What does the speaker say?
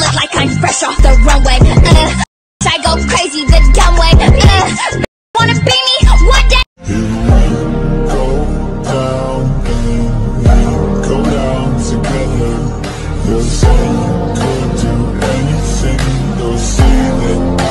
like I'm fresh off the runway. I go crazy the dumb way. Wanna be me one day? Go down together. They'll say you could do anything. They'll say that